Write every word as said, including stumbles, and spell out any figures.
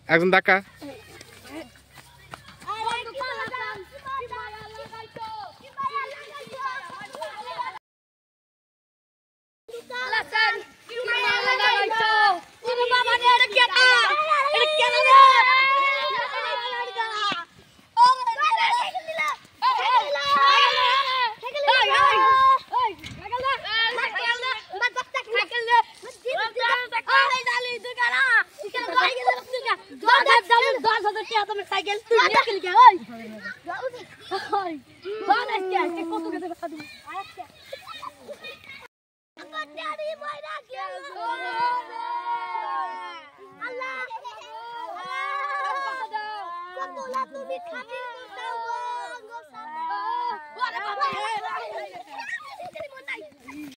একজন ধাক্কা। সাইকেল তুই নিয়ে গেলি কে ওই ওই বান আজকে আজকে কত গেছে কথা দিই আজকে আমার ড্যাডি মইরা গেল আল্লাহ কত লা তুমি খাবি দাও গো সাথে ওরে বাবা